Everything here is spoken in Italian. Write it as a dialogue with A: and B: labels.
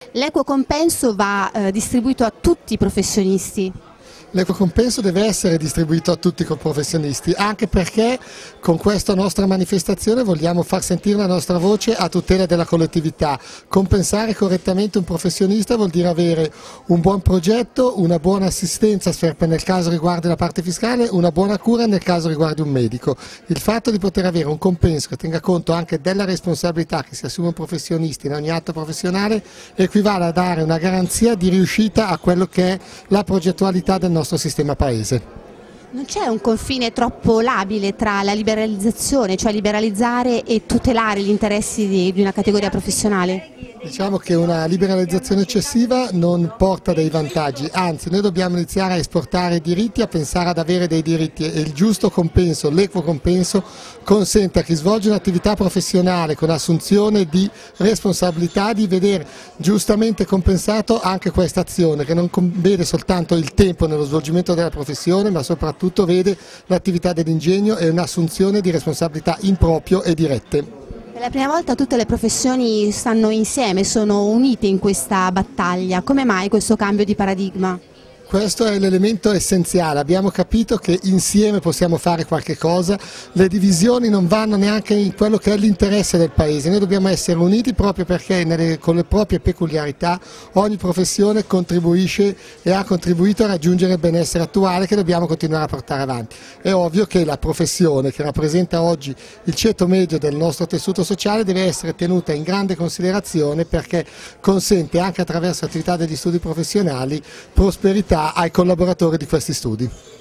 A: L'equo compenso va distribuito a tutti i professionisti?
B: L'equo compenso deve essere distribuito a tutti i professionisti, anche perché con questa nostra manifestazione vogliamo far sentire la nostra voce a tutela della collettività. Compensare correttamente un professionista vuol dire avere un buon progetto, una buona assistenza nel caso riguardi la parte fiscale, una buona cura nel caso riguardi un medico. Il fatto di poter avere un compenso che tenga conto anche della responsabilità che si assume un professionista in ogni atto professionale equivale a dare una garanzia di riuscita a quello che è la progettualità del nostro sistema paese.
A: Non c'è un confine troppo labile tra la liberalizzazione, cioè liberalizzare e tutelare gli interessi di una categoria professionale?
B: Diciamo che una liberalizzazione eccessiva non porta dei vantaggi, anzi noi dobbiamo iniziare a esportare diritti, a pensare ad avere dei diritti e il giusto compenso, l'equo compenso consente a chi svolge un'attività professionale con assunzione di responsabilità di vedere giustamente compensato anche questa azione che non vede soltanto il tempo nello svolgimento della professione ma soprattutto vede l'attività dell'ingegno e un'assunzione di responsabilità in proprio e dirette.
A: Per la prima volta tutte le professioni stanno insieme, sono unite in questa battaglia. Come mai questo cambio di paradigma?
B: Questo è l'elemento essenziale, abbiamo capito che insieme possiamo fare qualche cosa, le divisioni non vanno neanche in quello che è l'interesse del Paese, noi dobbiamo essere uniti proprio perché con le proprie peculiarità ogni professione contribuisce e ha contribuito a raggiungere il benessere attuale che dobbiamo continuare a portare avanti. È ovvio che la professione che rappresenta oggi il ceto medio del nostro tessuto sociale deve essere tenuta in grande considerazione perché consente anche attraverso l'attività degli studi professionali prosperità ai collaboratori di questi studi.